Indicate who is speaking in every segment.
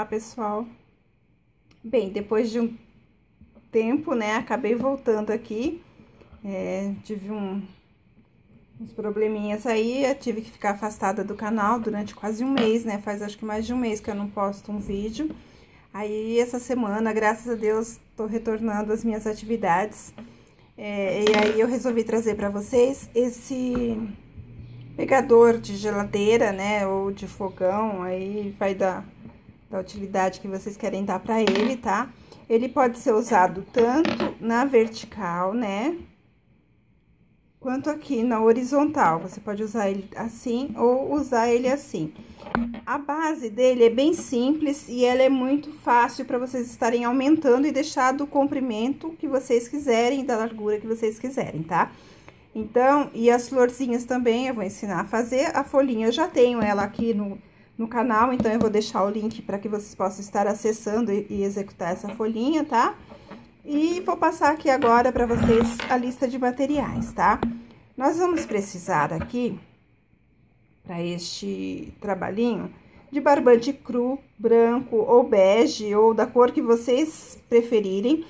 Speaker 1: Olá, pessoal. Bem, depois de um tempo, né, acabei voltando aqui. Tive uns probleminhas aí, eu tive que ficar afastada do canal durante quase um mês, né? Faz acho que mais de um mês que eu não posto um vídeo. Aí, essa semana, graças a Deus, tô retornando às minhas atividades. E aí, eu resolvi trazer pra vocês esse pegador de geladeira, né, ou de fogão, aí vai da utilidade que vocês querem dar pra ele, tá? Ele pode ser usado tanto na vertical, né, quanto aqui na horizontal. Você pode usar ele assim ou usar ele assim. A base dele é bem simples e ela é muito fácil para vocês estarem aumentando e deixar do comprimento que vocês quiserem, da largura que vocês quiserem, tá? Então, e as florzinhas também eu vou ensinar a fazer. A folhinha eu já tenho ela aqui no canal, então eu vou deixar o link para que vocês possam estar acessando e executar essa folhinha, tá? E vou passar aqui agora para vocês a lista de materiais, tá? Nós vamos precisar aqui, para este trabalhinho, de barbante cru, branco ou bege, ou da cor que vocês preferirem.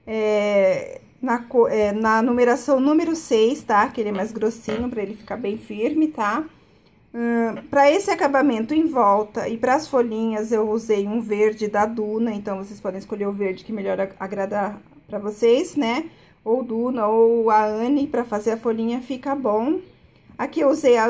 Speaker 1: Na numeração número 6, tá? Que ele é mais grossinho, para ele ficar bem firme, tá? Para esse acabamento em volta e para as folhinhas, eu usei um verde da Duna, então vocês podem escolher o verde que melhor agradar para vocês, né? Ou Duna ou a Anne, para fazer a folhinha fica bom. Aqui eu usei a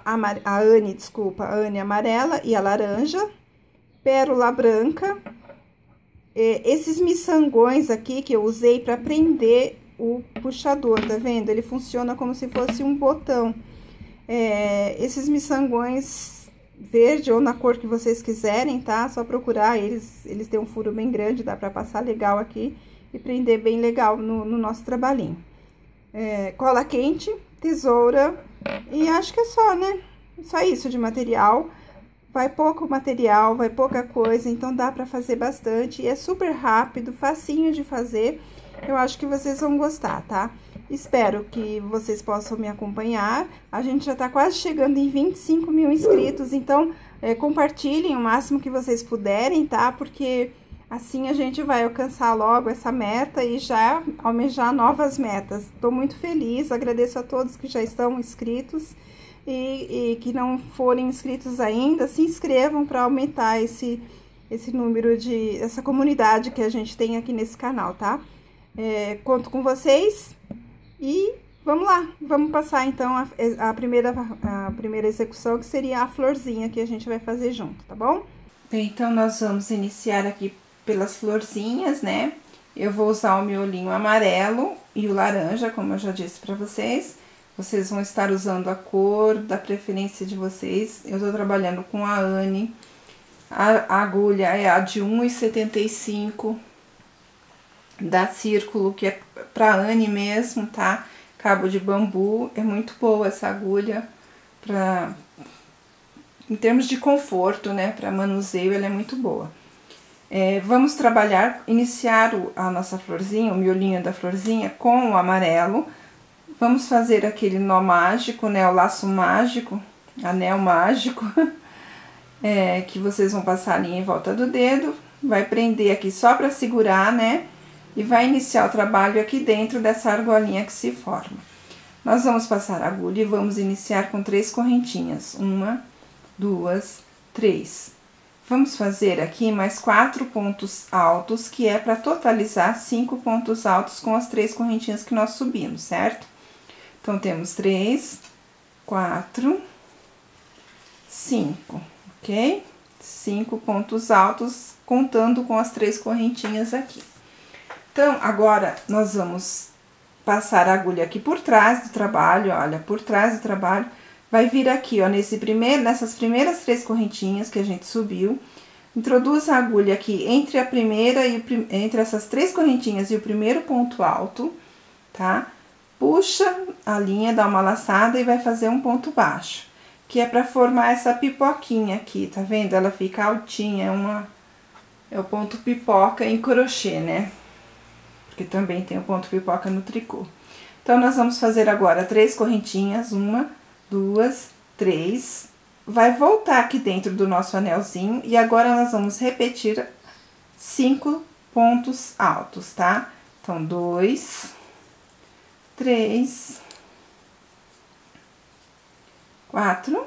Speaker 1: Anne amarela e a laranja, pérola branca. Esses miçangões aqui que eu usei para prender o puxador, tá vendo? Ele funciona como se fosse um botão. Esses miçangões verde ou na cor que vocês quiserem, tá? Só procurar, eles têm um furo bem grande, dá pra passar legal aqui e prender bem legal no nosso trabalhinho. Cola quente, tesoura e acho que é só, né? Só isso de material. Vai pouco material, vai pouca coisa, então dá pra fazer bastante. E é super rápido, facinho de fazer. Eu acho que vocês vão gostar, tá? Espero que vocês possam me acompanhar. A gente já tá quase chegando em 25 mil inscritos, então compartilhem o máximo que vocês puderem, tá? Porque assim a gente vai alcançar logo essa meta e já almejar novas metas. Tô muito feliz, agradeço a todos que já estão inscritos. E que não forem inscritos ainda, se inscrevam para aumentar esse número essa comunidade que a gente tem aqui nesse canal, tá? Conto com vocês e vamos lá, vamos passar então a primeira execução, que seria a florzinha que a gente vai fazer junto, tá bom? Bem, então nós vamos iniciar aqui pelas florzinhas, né? Eu vou usar o miolinho amarelo e o laranja, como eu já disse para vocês. Vocês vão estar usando a cor da preferência de vocês. Eu tô trabalhando com a Anne. A agulha é a de 1,75 da Círculo, que é pra Anne mesmo, tá? Cabo de bambu. É muito boa essa agulha em termos de conforto, né? Pra manuseio, ela é muito boa. Vamos iniciar a nossa florzinha, o miolinho da florzinha com o amarelo. Vamos fazer aquele nó mágico, né, o laço mágico, anel mágico, que vocês vão passar ali em volta do dedo, vai prender aqui só para segurar, né, e vai iniciar o trabalho aqui dentro dessa argolinha que se forma. Nós vamos passar a agulha e vamos iniciar com 3 correntinhas, 1, 2, 3. Vamos fazer aqui mais 4 pontos altos, que é para totalizar 5 pontos altos com as 3 correntinhas que nós subimos, certo? Então, temos 3, 4, 5, ok? 5 pontos altos, contando com as 3 correntinhas aqui. Então, agora, nós vamos passar a agulha aqui por trás do trabalho, olha, por trás do trabalho. Vai vir aqui, ó, nessas primeiras 3 correntinhas que a gente subiu. Introduz a agulha aqui entre a primeira entre essas 3 correntinhas e o primeiro ponto alto, tá? Puxa a linha, dá uma laçada e vai fazer um ponto baixo, que é para formar essa pipoquinha aqui, tá vendo? Ela fica altinha, é o ponto pipoca em crochê, né? Porque também tem o ponto pipoca no tricô. Então, nós vamos fazer agora 3 correntinhas, 1, 2, 3, vai voltar aqui dentro do nosso anelzinho e agora nós vamos repetir 5 pontos altos, tá? Então, 2, 3, 4,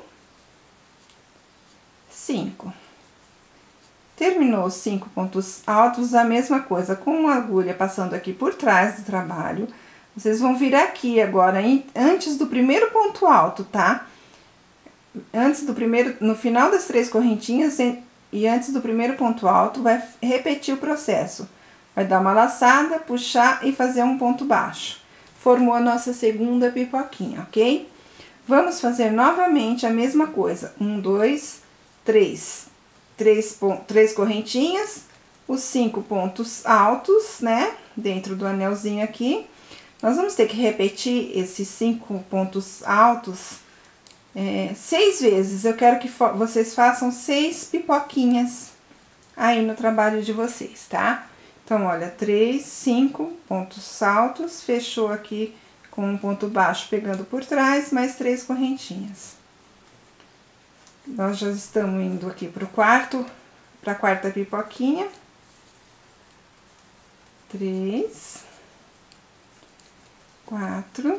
Speaker 1: 5. Terminou os 5 pontos altos, a mesma coisa, com a agulha passando aqui por trás do trabalho. Vocês vão vir aqui agora, antes do primeiro ponto alto, tá? Antes do primeiro, no final das 3 correntinhas e antes do primeiro ponto alto, vai repetir o processo. Vai dar uma laçada, puxar e fazer um ponto baixo. Formou a nossa segunda pipoquinha, ok? Vamos fazer novamente a mesma coisa. 1, 2, 3. 3 correntinhas, os 5 pontos altos, né? Dentro do anelzinho aqui. Nós vamos ter que repetir esses 5 pontos altos 6 vezes. Eu quero que vocês façam 6 pipoquinhas aí no trabalho de vocês, tá? Então, olha, 3, 5 pontos altos, fechou aqui com um ponto baixo pegando por trás, mais 3 correntinhas. Nós já estamos indo aqui para a quarta pipoquinha. 3, 4,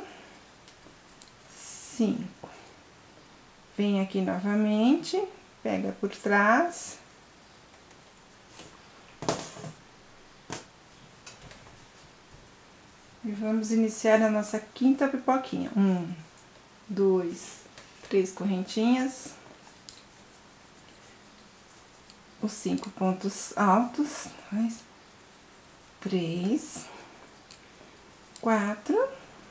Speaker 1: 5. Vem aqui novamente, pega por trás. E vamos iniciar a nossa quinta pipoquinha. 1, 2, 3 correntinhas. Os 5 pontos altos. 2, 3, 4,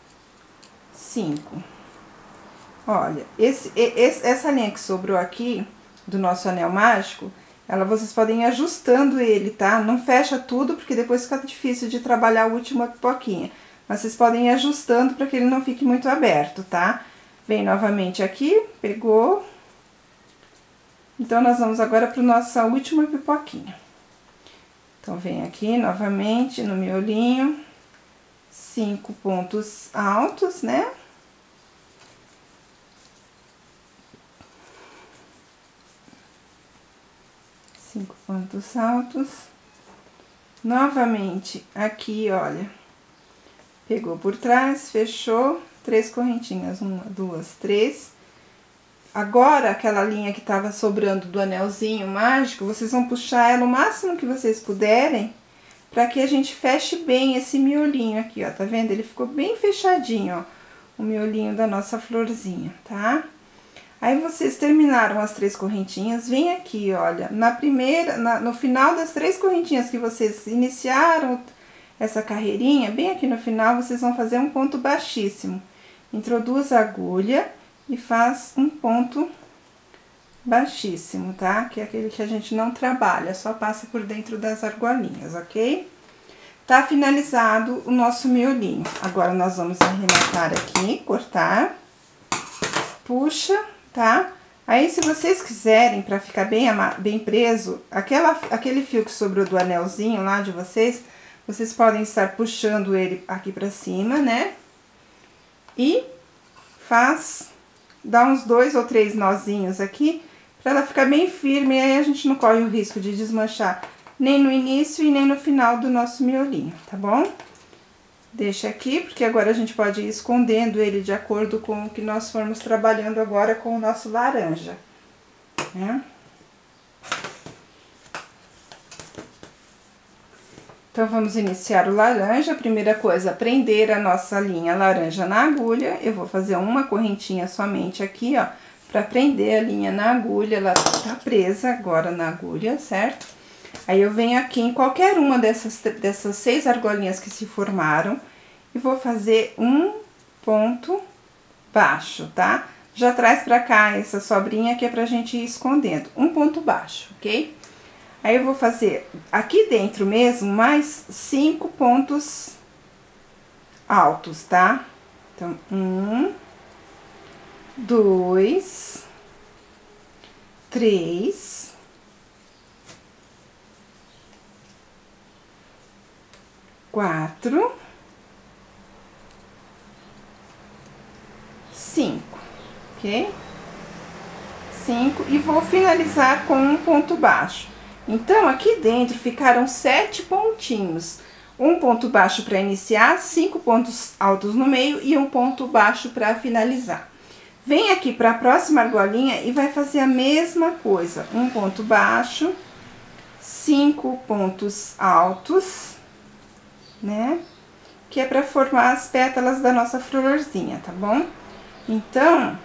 Speaker 1: 5. Olha, essa linha que sobrou aqui, do nosso anel mágico, vocês podem ir ajustando ele, tá? Não fecha tudo, porque depois fica difícil de trabalhar a última pipoquinha. Mas vocês podem ir ajustando para que ele não fique muito aberto, tá? Vem novamente aqui, pegou. Então, nós vamos agora para nossa última pipoquinha. Então, vem aqui novamente no miolinho, 5 pontos altos, né? Cinco pontos altos. Novamente, aqui, olha, pegou por trás, fechou, 3 correntinhas, 1, 2, 3. Agora, aquela linha que tava sobrando do anelzinho mágico, vocês vão puxar ela o máximo que vocês puderem, para que a gente feche bem esse miolinho aqui, ó, tá vendo? Ele ficou bem fechadinho, ó, o miolinho da nossa florzinha, tá? Aí, vocês terminaram as 3 correntinhas, vem aqui, olha, no final das 3 correntinhas que vocês iniciaram essa carreirinha, bem aqui no final, vocês vão fazer um ponto baixíssimo. Introduz a agulha e faz um ponto baixíssimo, tá? Que é aquele que a gente não trabalha, só passa por dentro das argolinhas, ok? Tá finalizado o nosso miolinho. Agora, nós vamos arrematar aqui, cortar, puxa, tá? Aí, se vocês quiserem, pra ficar bem preso, aquele fio que sobrou do anelzinho lá de vocês podem estar puxando ele aqui pra cima, né? E dá uns 2 ou 3 nozinhos aqui, pra ela ficar bem firme, e aí a gente não corre o risco de desmanchar nem no início e nem no final do nosso miolinho, tá bom? Deixa aqui, porque agora a gente pode ir escondendo ele de acordo com o que nós formos trabalhando agora com o nosso laranja, né? Então, vamos iniciar o laranja. A primeira coisa, prender a nossa linha laranja na agulha. Eu vou fazer uma correntinha somente aqui, ó, pra prender a linha na agulha. Ela tá presa agora na agulha, certo? Aí, eu venho aqui em qualquer uma dessas 6 argolinhas que se formaram e vou fazer um ponto baixo, tá? Já traz pra cá essa sobrinha que é pra gente ir escondendo. Um ponto baixo, ok? Aí, eu vou fazer aqui dentro mesmo mais 5 pontos altos, tá? Então, 1, 2, 3, 4, 5, ok? 5 e vou finalizar com um ponto baixo. Então, aqui dentro ficaram 7 pontinhos. Um ponto baixo para iniciar, 5 pontos altos no meio e um ponto baixo para finalizar. Vem aqui para a próxima argolinha e vai fazer a mesma coisa. Um ponto baixo, 5 pontos altos, né? Que é para formar as pétalas da nossa florzinha, tá bom? Então,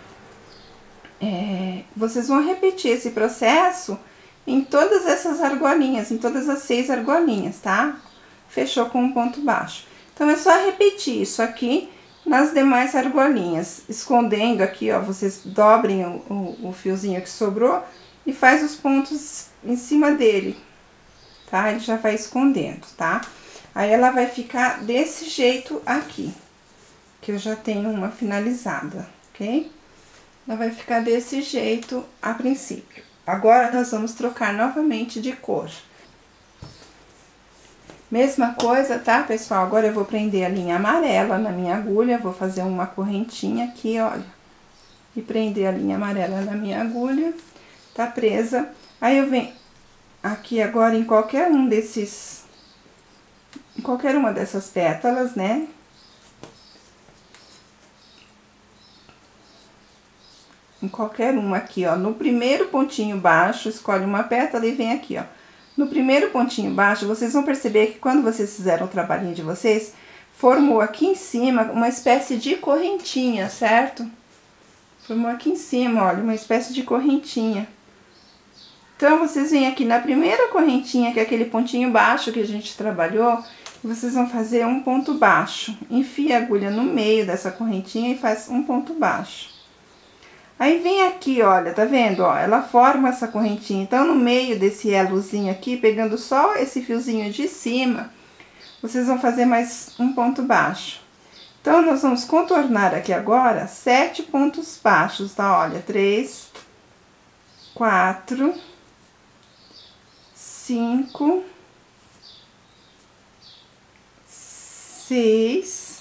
Speaker 1: vocês vão repetir esse processo em todas essas argolinhas, em todas as 6 argolinhas, tá? Fechou com um ponto baixo. Então, é só repetir isso aqui nas demais argolinhas, escondendo aqui, ó, vocês dobrem o fiozinho que sobrou e faz os pontos em cima dele, tá? Ele já vai escondendo, tá? Aí, ela vai ficar desse jeito aqui, que eu já tenho uma finalizada, ok? Ela vai ficar desse jeito a princípio. Agora, nós vamos trocar novamente de cor. Mesma coisa, tá, pessoal? Agora eu vou prender a linha amarela na minha agulha, vou fazer uma correntinha aqui, olha. E prender a linha amarela na minha agulha, tá presa. Aí, eu venho aqui agora em qualquer um desses... Em qualquer uma dessas pétalas, né? Em qualquer uma aqui, ó. No primeiro pontinho baixo, escolhe uma pétala e vem aqui, ó. No primeiro pontinho baixo, vocês vão perceber que quando vocês fizeram o trabalhinho de vocês, formou aqui em cima uma espécie de correntinha, certo? Formou aqui em cima, olha, uma espécie de correntinha. Então, vocês vêm aqui na primeira correntinha, que é aquele pontinho baixo que a gente trabalhou, e vocês vão fazer um ponto baixo. Enfia a agulha no meio dessa correntinha e faz um ponto baixo. Aí, vem aqui, olha, tá vendo, ó, ela forma essa correntinha. Então, no meio desse elozinho aqui, pegando só esse fiozinho de cima, vocês vão fazer mais um ponto baixo. Então, nós vamos contornar aqui agora 7 pontos baixos, tá? Olha, 3, 4, 5, 6...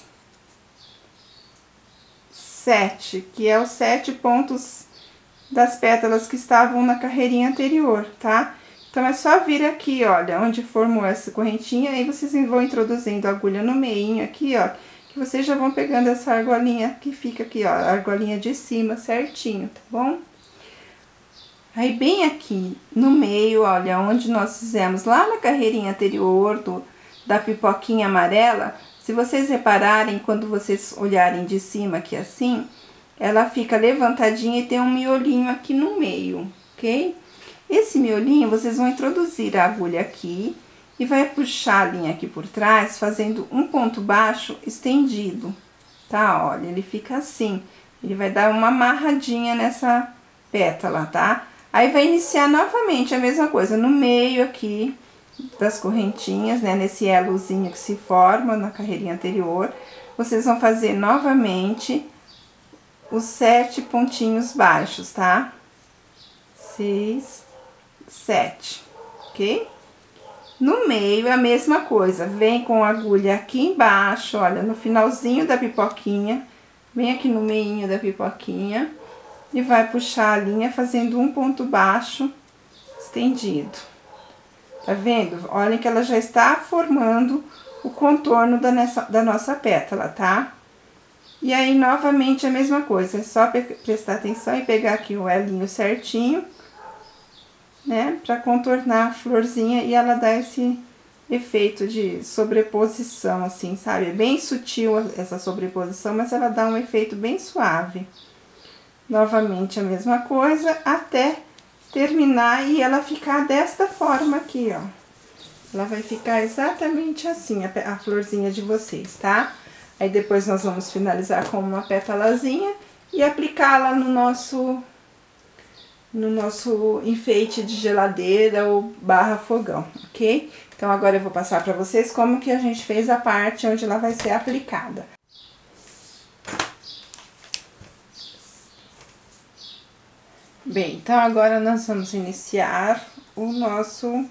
Speaker 1: 7, que é os 7 pontos das pétalas que estavam na carreirinha anterior, tá? Então, é só vir aqui, olha, onde formou essa correntinha, aí vocês vão introduzindo a agulha no meinho aqui, ó, que vocês já vão pegando essa argolinha que fica aqui, ó, a argolinha de cima certinho, tá bom? Aí, bem aqui no meio, olha, onde nós fizemos lá na carreirinha anterior da pipoquinha amarela, se vocês repararem, quando vocês olharem de cima aqui assim, ela fica levantadinha e tem um miolinho aqui no meio, ok? Esse miolinho, vocês vão introduzir a agulha aqui e vai puxar a linha aqui por trás, fazendo um ponto baixo estendido, tá? Olha, ele fica assim, ele vai dar uma amarradinha nessa pétala, tá? Aí, vai iniciar novamente a mesma coisa, no meio aqui das correntinhas, né, nesse elozinho que se forma na carreirinha anterior, vocês vão fazer novamente os 7 pontinhos baixos, tá? 6, 7, ok? No meio, a mesma coisa, vem com a agulha aqui embaixo, olha, no finalzinho da pipoquinha, vem aqui no meinho da pipoquinha e vai puxar a linha fazendo um ponto baixo estendido. Tá vendo? Olhem que ela já está formando o contorno da nossa pétala, tá? E aí, novamente, a mesma coisa. É só prestar atenção e pegar aqui o elinho certinho, né? Pra contornar a florzinha e ela dar esse efeito de sobreposição, assim, sabe? É bem sutil essa sobreposição, mas ela dá um efeito bem suave. Novamente, a mesma coisa, até terminar e ela ficar desta forma aqui, ó. Ela vai ficar exatamente assim, a florzinha de vocês, tá? Aí, depois nós vamos finalizar com uma pétalazinha e aplicá-la no nosso enfeite de geladeira ou barra fogão, ok? Então, agora eu vou passar pra vocês como que a gente fez a parte onde ela vai ser aplicada. Bem, então agora nós vamos iniciar o nosso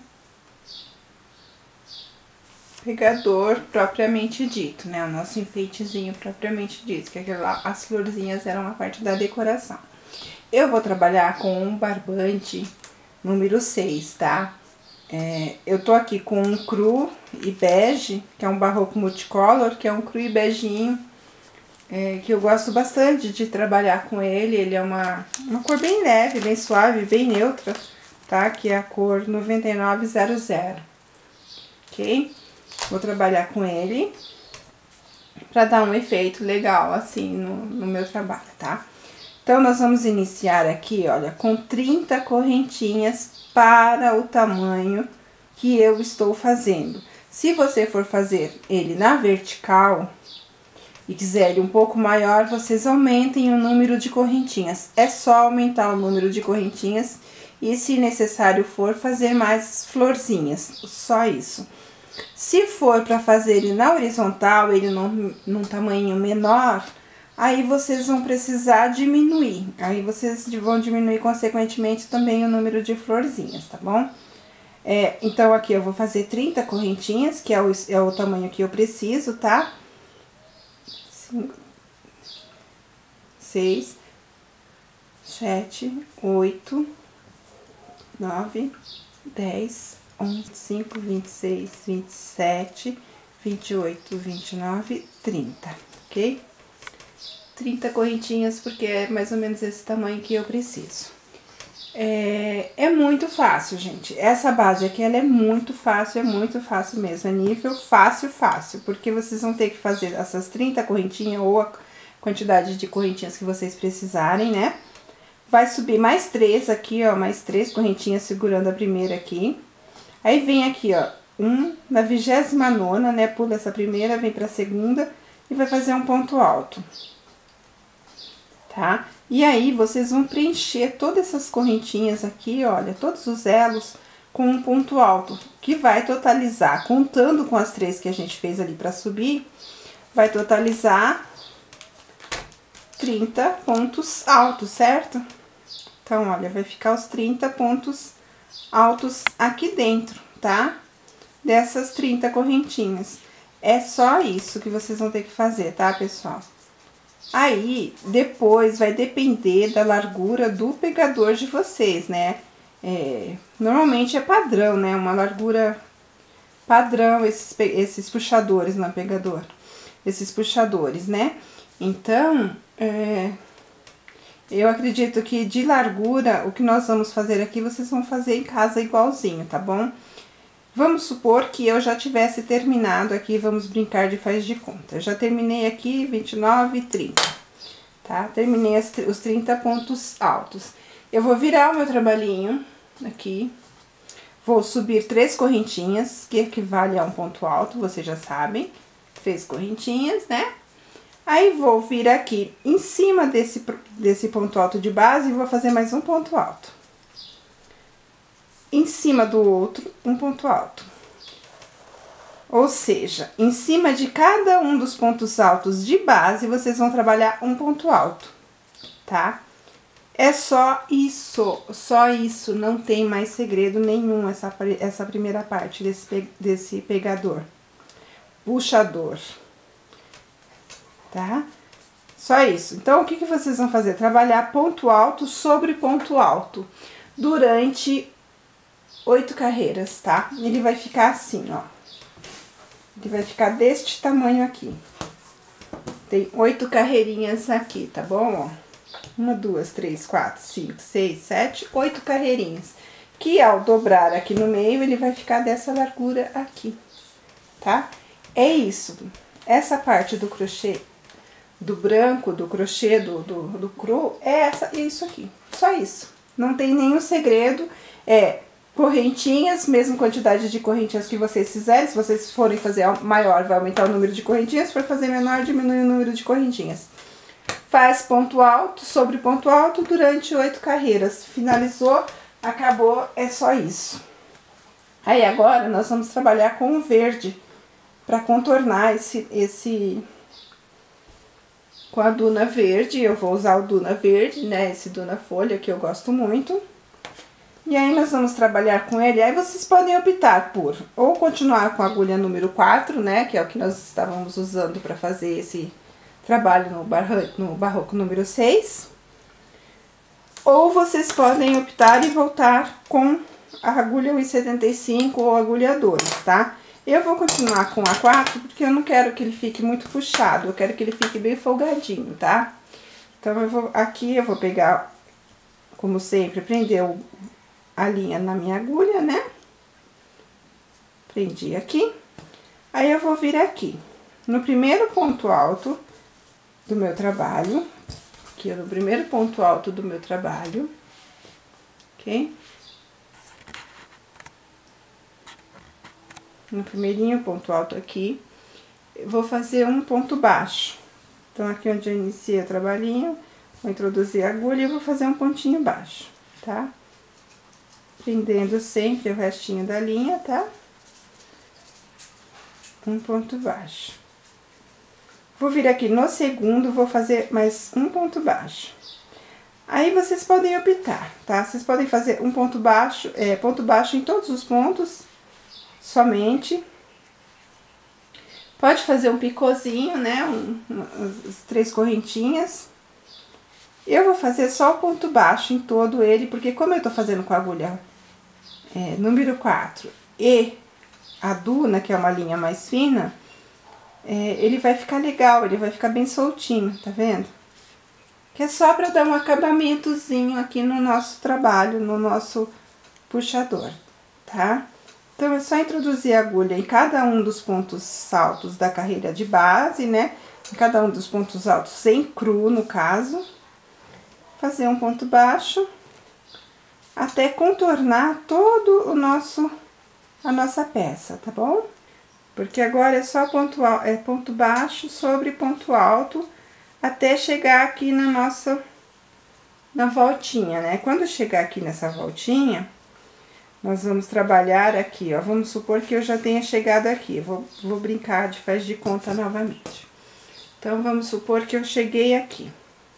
Speaker 1: pegador propriamente dito, né? O nosso enfeitezinho propriamente dito, que as florzinhas eram a parte da decoração. Eu vou trabalhar com um barbante número 6, tá? Eu tô aqui com um cru e bege, que é um barroco multicolor, que é um cru e beijinho, que eu gosto bastante de trabalhar com ele. Ele é uma cor bem leve, bem suave, bem neutra, tá? Que é a cor 9900, ok? Vou trabalhar com ele pra dar um efeito legal, assim, no meu trabalho, tá? Então, nós vamos iniciar aqui, olha, com 30 correntinhas para o tamanho que eu estou fazendo. Se você for fazer ele na vertical e quiser ele um pouco maior, vocês aumentem o número de correntinhas. É só aumentar o número de correntinhas e, se necessário for, fazer mais florzinhas, só isso. Se for para fazer ele na horizontal, ele num tamanho menor, aí vocês vão precisar diminuir. Aí vocês vão diminuir, consequentemente, também o número de florzinhas, tá bom? Então, aqui eu vou fazer 30 correntinhas, que é o tamanho que eu preciso, tá? 5, 6, 7, 8, 9, 10, 11, 5, 26, 27, 28, 29, 30, ok? 30 correntinhas, porque é mais ou menos esse tamanho que eu preciso. É muito fácil, gente. Essa base aqui, ela é muito fácil mesmo. É nível fácil, porque vocês vão ter que fazer essas 30 correntinhas ou a quantidade de correntinhas que vocês precisarem, né? Vai subir mais 3 aqui, ó, mais 3 correntinhas segurando a primeira aqui. Aí vem aqui, ó, na 29ª, né? Pula essa primeira, vem pra segunda e vai fazer um ponto alto, tá? E aí, vocês vão preencher todas essas correntinhas aqui, olha, todos os elos com um ponto alto, que vai totalizar, contando com as 3 que a gente fez ali pra subir, vai totalizar 30 pontos altos, certo? Então, olha, vai ficar os 30 pontos altos aqui dentro, tá? Dessas 30 correntinhas. É só isso que vocês vão ter que fazer, tá, pessoal? Aí, depois vai depender da largura do pegador de vocês, né? Normalmente é padrão, né? Uma largura padrão, esses puxadores no pegador. Esses puxadores, né? Então, eu acredito que de largura, o que nós vamos fazer aqui, vocês vão fazer em casa igualzinho, tá bom? Vamos supor que eu já tivesse terminado aqui, vamos brincar de faz de conta. Eu já terminei aqui 29 e 30, tá? Terminei os 30 pontos altos. Eu vou virar o meu trabalhinho aqui, vou subir 3 correntinhas, que equivale a um ponto alto, vocês já sabem. 3 correntinhas, né? Aí, vou vir aqui em cima desse ponto alto de base e vou fazer mais um ponto alto. Em cima do outro, um ponto alto. Ou seja, em cima de cada um dos pontos altos de base, vocês vão trabalhar um ponto alto, tá? É só isso, não tem mais segredo nenhum essa primeira parte desse pegador, puxador, tá? Só isso. Então, o que vocês vão fazer? Trabalhar ponto alto sobre ponto alto durante 8 carreiras, tá? Ele vai ficar assim, ó. Ele vai ficar deste tamanho aqui. Tem 8 carreirinhas aqui, tá bom? Ó. 1, 2, 3, 4, 5, 6, 7, 8 carreirinhas. Que ao dobrar aqui no meio, ele vai ficar dessa largura aqui, tá? É isso. Essa parte do crochê, do branco, do crochê, do cru, é isso aqui. Só isso. Não tem nenhum segredo. Correntinhas, mesma quantidade de correntinhas que vocês fizerem. Se vocês forem fazer maior, vai aumentar o número de correntinhas. Se for fazer menor, diminui o número de correntinhas. Faz ponto alto sobre ponto alto durante 8 carreiras. Finalizou, acabou, é só isso. Aí, agora, nós vamos trabalhar com o verde, para contornar com a duna verde. Eu vou usar o duna verde, né, esse duna folha, que eu gosto muito. E aí, nós vamos trabalhar com ele. Aí, vocês podem optar por ou continuar com a agulha número 4, né? Que é o que nós estávamos usando para fazer esse trabalho no barroco número 6. Ou vocês podem optar e voltar com a agulha 1,75 ou agulha 2, tá? Eu vou continuar com a 4 porque eu não quero que ele fique muito puxado, eu quero que ele fique bem folgadinho, tá? Então, aqui eu vou pegar, como sempre, prender a linha na minha agulha, né? Prendi aqui. Aí, eu vou vir aqui, no primeiro ponto alto do meu trabalho, aqui no primeiro ponto alto do meu trabalho, ok? No primeirinho ponto alto aqui, eu vou fazer um ponto baixo. Então, aqui onde eu iniciei o trabalhinho, vou introduzir a agulha e vou fazer um pontinho baixo, tá? Prendendo sempre o restinho da linha, tá? Um ponto baixo. Vou vir aqui no segundo, vou fazer mais um ponto baixo. Aí, vocês podem optar, tá? Vocês podem fazer um ponto baixo em todos os pontos, somente. Pode fazer um picôzinho, né? As 3 correntinhas. Eu vou fazer só o ponto baixo em todo ele, porque como eu tô fazendo com a agulha número 4 e a Duna, que é uma linha mais fina, ele vai ficar legal, ele vai ficar bem soltinho, tá vendo? Que é só pra dar um acabamentozinho aqui no nosso trabalho, no nosso puxador, tá? Então, é só introduzir a agulha em cada um dos pontos altos da carreira de base, né? Em cada um dos pontos altos, sem cru, no caso. Fazer um ponto baixo, até contornar todo a nossa peça, tá bom? Porque agora é só ponto baixo sobre ponto alto, até chegar aqui na voltinha, né? Quando chegar aqui nessa voltinha, nós vamos trabalhar aqui, ó. Vamos supor que eu já tenha chegado aqui. Vou brincar de faz de conta novamente. Então, vamos supor que eu cheguei aqui.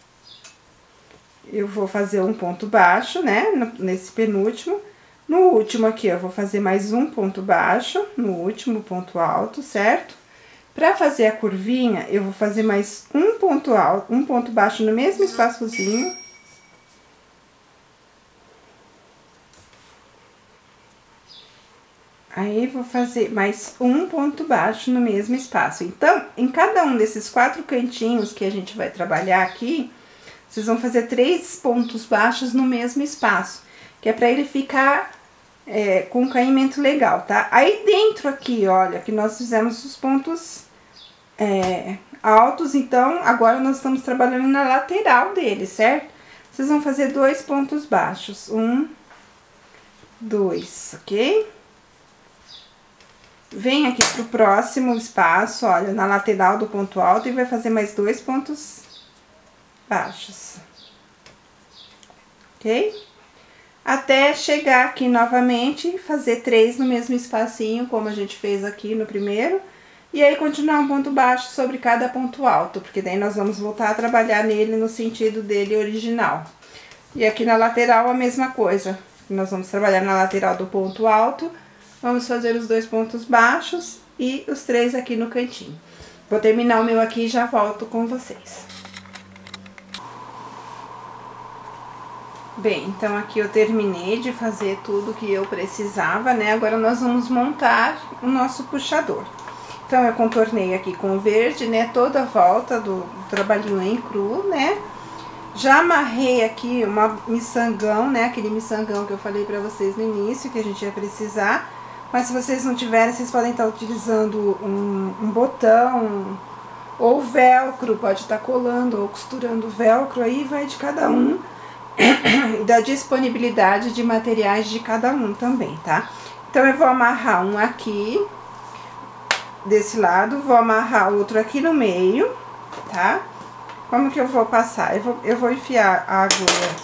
Speaker 1: Eu vou fazer um ponto baixo, né? Nesse penúltimo. No último aqui, eu vou fazer mais um ponto baixo, no último ponto alto, certo? Pra fazer a curvinha, eu vou fazer mais um ponto alto, um ponto baixo no mesmo espaçozinho. Aí, vou fazer mais um ponto baixo no mesmo espaço. Então, em cada um desses 4 cantinhos que a gente vai trabalhar aqui, vocês vão fazer 3 pontos baixos no mesmo espaço, que é pra ele ficar com um caimento legal, tá? Aí, dentro aqui, olha, que nós fizemos os pontos altos, então, agora nós estamos trabalhando na lateral dele, certo? Vocês vão fazer 2 pontos baixos. 1, 2, ok? Vem aqui pro próximo espaço, olha, na lateral do ponto alto e vai fazer mais 2 pontos baixos. Ok? Até chegar aqui novamente e fazer 3 no mesmo espacinho, como a gente fez aqui no primeiro. E aí, continuar um ponto baixo sobre cada ponto alto, porque daí nós vamos voltar a trabalhar nele no sentido dele original. E aqui na lateral a mesma coisa. Nós vamos trabalhar na lateral do ponto alto. Vamos fazer os 2 pontos baixos e os 3 aqui no cantinho. Vou terminar o meu aqui e já volto com vocês. Bem, então aqui eu terminei de fazer tudo que eu precisava, né? Agora nós vamos montar o nosso puxador. Então, eu contornei aqui com o verde, né? Toda a volta do trabalhinho em cru, né? Já amarrei aqui uma miçangão, né? Aquele miçangão que eu falei pra vocês no início, que a gente ia precisar. Mas se vocês não tiverem, vocês podem estar utilizando um botão ou velcro, pode estar colando ou costurando velcro, aí vai de cada um e da disponibilidade de materiais de cada um também, tá? Então, eu vou amarrar um aqui, desse lado, vou amarrar outro aqui no meio, tá? Como que eu vou passar? Eu vou enfiar a agulha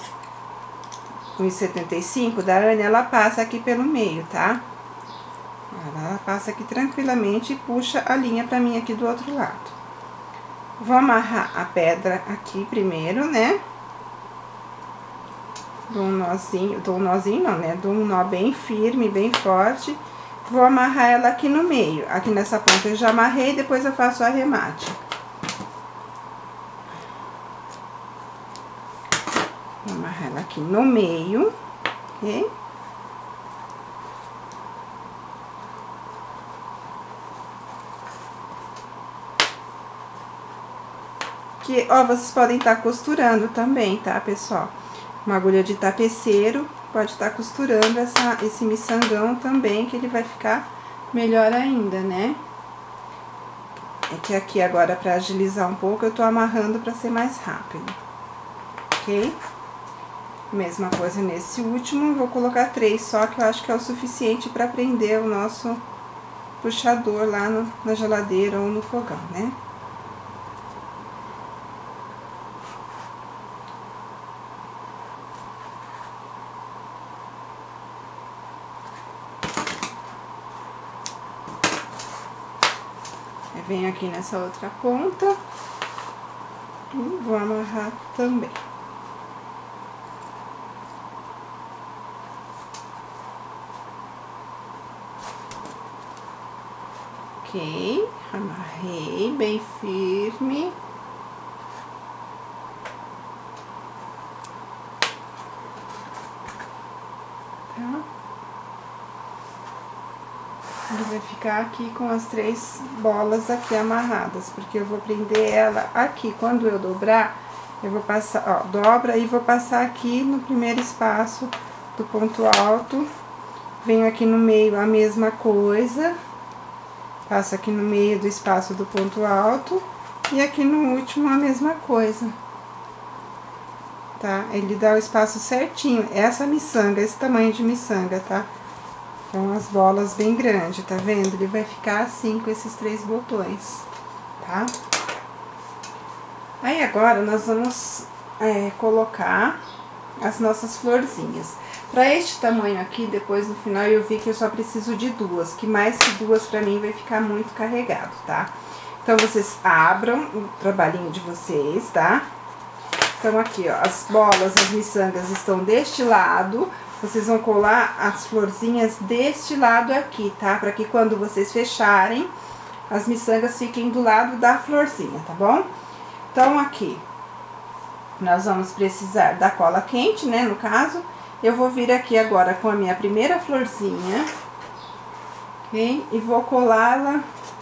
Speaker 1: 1,75 da Anne, ela passa aqui pelo meio, tá? Ela passa aqui tranquilamente e puxa a linha pra mim aqui do outro lado. Vou amarrar a pedra aqui primeiro, né? Dou um nozinho não, né? Dou um nó bem firme, bem forte. Vou amarrar ela aqui no meio. Aqui nessa ponta eu já amarrei, depois eu faço o arremate. Vou amarrar ela aqui no meio, ok? Que, ó, vocês podem estar costurando também, tá, pessoal? Uma agulha de tapeceiro, pode estar costurando esse miçangão também, que ele vai ficar melhor ainda, né? É que aqui agora, pra agilizar um pouco, eu tô amarrando pra ser mais rápido, ok? Mesma coisa nesse último, vou colocar 3 só, que eu acho que é o suficiente pra prender o nosso puxador lá na geladeira ou no fogão, né? Venho aqui nessa outra ponta e vou amarrar também. Ok, amarrei bem firme. Tá? Ele vai ficar aqui com as 3 bolas aqui amarradas, porque eu vou prender ela aqui. Quando eu dobrar, eu vou passar, ó, dobra e vou passar aqui no primeiro espaço do ponto alto. Venho aqui no meio a mesma coisa, passo aqui no meio do espaço do ponto alto e aqui no último a mesma coisa, tá? Ele dá o espaço certinho, essa miçanga, esse tamanho de miçanga, tá? Então, as bolas bem grandes, tá vendo? Ele vai ficar assim com esses 3 botões, tá? Aí, agora, nós vamos colocar as nossas florzinhas. Pra este tamanho aqui, depois no final eu vi que eu só preciso de 2, que mais que 2 pra mim vai ficar muito carregado, tá? Então, vocês abram o trabalhinho de vocês, tá? Então, aqui, ó, as bolas, as miçangas estão deste lado. Vocês vão colar as florzinhas deste lado aqui, tá? Pra que quando vocês fecharem, as miçangas fiquem do lado da florzinha, tá bom? Então, aqui, nós vamos precisar da cola quente, né, no caso. Eu vou vir aqui agora com a minha primeira florzinha, ok? E vou colá-la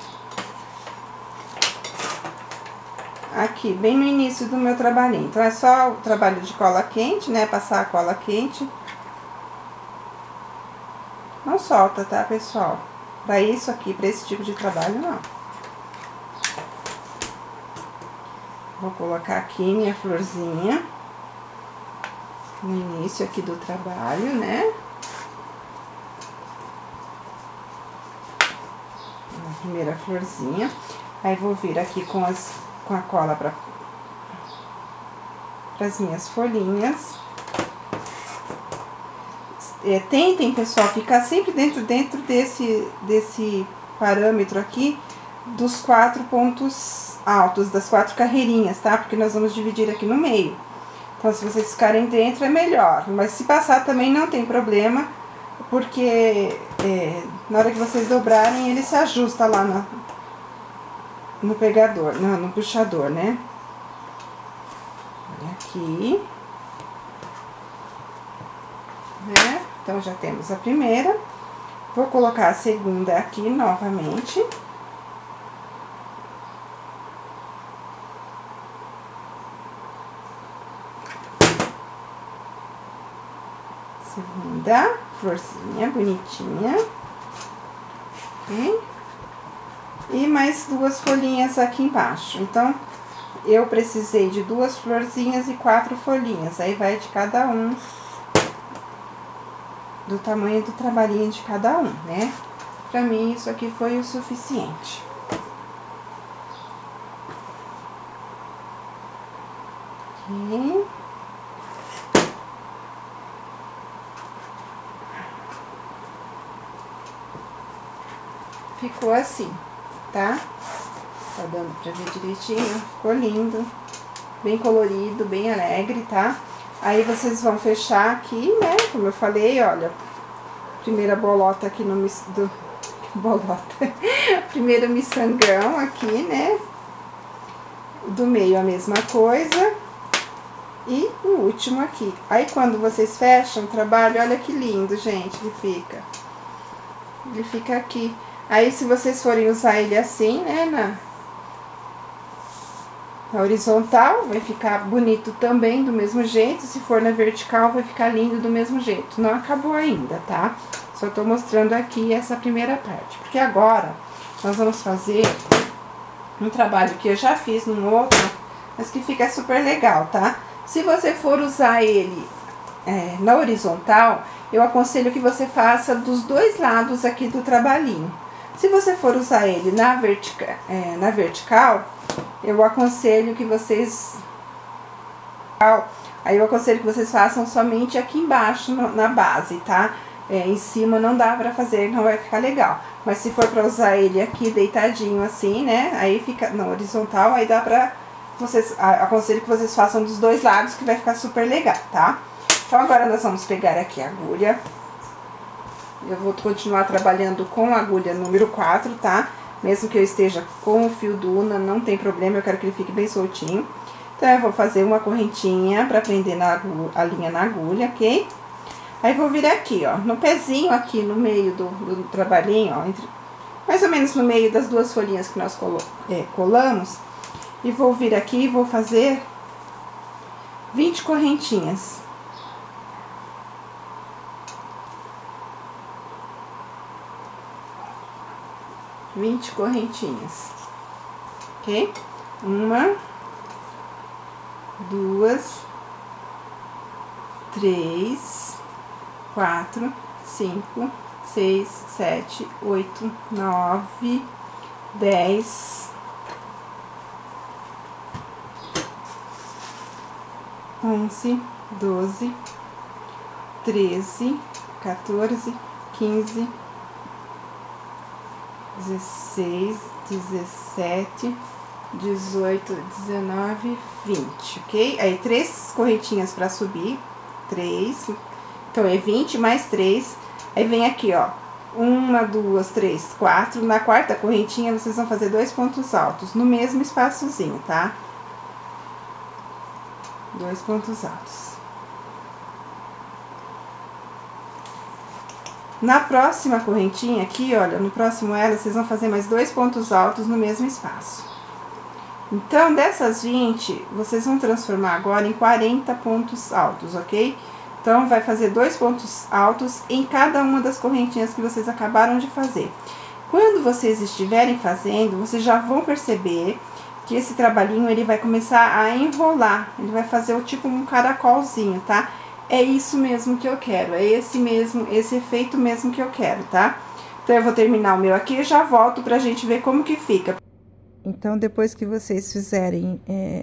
Speaker 1: aqui, bem no início do meu trabalhinho. Então, é só o trabalho de cola quente, né, passar a cola quente. Não solta, tá, pessoal? Pra isso aqui, pra esse tipo de trabalho, não. Vou colocar aqui minha florzinha no início aqui do trabalho, né? A primeira florzinha. Aí, vou vir aqui com a cola pras minhas folhinhas. Tentem, pessoal, ficar sempre dentro desse parâmetro aqui dos 4 pontos altos, das 4 carreirinhas, tá? Porque nós vamos dividir aqui no meio. Então, se vocês ficarem dentro, é melhor. Mas se passar também não tem problema, porque na hora que vocês dobrarem, ele se ajusta lá no pegador, no puxador, né? Olha aqui. Né? Então, já temos a primeira. Vou colocar a segunda aqui novamente. Segunda florzinha bonitinha. Ok? E mais 2 folhinhas aqui embaixo. Então, eu precisei de 2 florzinhas e 4 folhinhas. Aí, vai de cada um, do tamanho do trabalhinho de cada um, né? Pra mim, isso aqui foi o suficiente. Ok. Ficou assim, tá? Tá dando pra ver direitinho, ficou lindo. Bem colorido, bem alegre, tá? Aí, vocês vão fechar aqui, né? Como eu falei, olha, primeira bolota aqui primeiro miçangão aqui, né? Do meio a mesma coisa. E o último aqui. Aí, quando vocês fecham o trabalho, olha que lindo, gente, ele fica. Ele fica aqui. Aí, se vocês forem usar ele assim, né, na horizontal, vai ficar bonito também, do mesmo jeito. Se for na vertical, vai ficar lindo do mesmo jeito. Não acabou ainda, tá? Só tô mostrando aqui essa primeira parte. Porque agora, nós vamos fazer um trabalho que eu já fiz num outro, mas que fica super legal, tá? Se você for usar ele na horizontal, eu aconselho que você faça dos dois lados aqui do trabalhinho. Se você for usar ele na vertical, eu aconselho que vocês... Aí eu aconselho que vocês façam somente aqui embaixo, na base, tá? Em cima não dá pra fazer, não vai ficar legal. Mas se for pra usar ele aqui deitadinho assim, né? Aí fica na horizontal, aí dá pra... aconselho que vocês façam dos dois lados, que vai ficar super legal, tá? Então, agora nós vamos pegar aqui a agulha. Eu vou continuar trabalhando com a agulha número 4, tá? Mesmo que eu esteja com o fio Duna, não tem problema, eu quero que ele fique bem soltinho. Então, eu vou fazer uma correntinha pra prender a linha na agulha, ok? Aí, vou vir aqui, ó, no pezinho aqui, no meio do trabalhinho, ó, mais ou menos no meio das duas folhinhas que nós colamos. E vou vir aqui e vou fazer 20 correntinhas. Ok? 1, 2, 3, 4, 5, 6, 7, 8, 9, 10, 11, 12, 13, 14, 15, 16, 17, 18, 19, 20, ok? Aí, 3 correntinhas pra subir, 3, então é 20 mais 3, aí vem aqui, ó, 1, 2, 3, 4, na quarta correntinha vocês vão fazer 2 pontos altos, no mesmo espaçozinho, tá? 2 pontos altos. Na próxima correntinha aqui, olha, no próximo elo, vocês vão fazer mais 2 pontos altos no mesmo espaço. Então, dessas 20, vocês vão transformar agora em 40 pontos altos, ok? Então, vai fazer 2 pontos altos em cada uma das correntinhas que vocês acabaram de fazer. Quando vocês estiverem fazendo, vocês já vão perceber que esse trabalhinho, ele vai começar a enrolar. Ele vai fazer o tipo um caracolzinho, tá? É isso mesmo que eu quero, é esse efeito mesmo que eu quero, tá? Então, eu vou terminar o meu aqui e já volto pra gente ver como que fica. Então, depois que vocês fizerem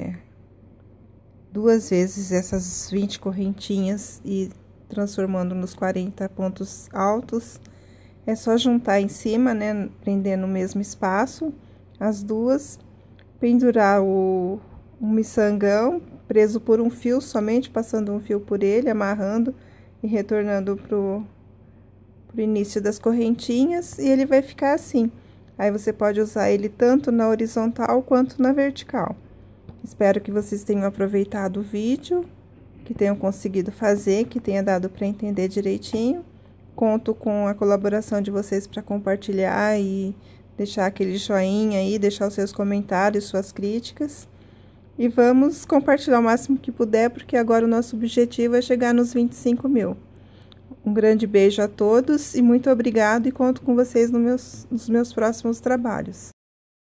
Speaker 1: 2 vezes essas 20 correntinhas e transformando nos 40 pontos altos, é só juntar em cima, né, prender no mesmo espaço, as duas, pendurar um miçangão preso por um fio, somente passando um fio por ele, amarrando e retornando pro início das correntinhas, e ele vai ficar assim. Aí, você pode usar ele tanto na horizontal quanto na vertical. Espero que vocês tenham aproveitado o vídeo, que tenham conseguido fazer, que tenha dado para entender direitinho. Conto com a colaboração de vocês para compartilhar e deixar aquele joinha aí, deixar os seus comentários, suas críticas. E vamos compartilhar o máximo que puder, porque agora o nosso objetivo é chegar nos 25 mil. Um grande beijo a todos e muito obrigado, e conto com vocês nos meus próximos trabalhos.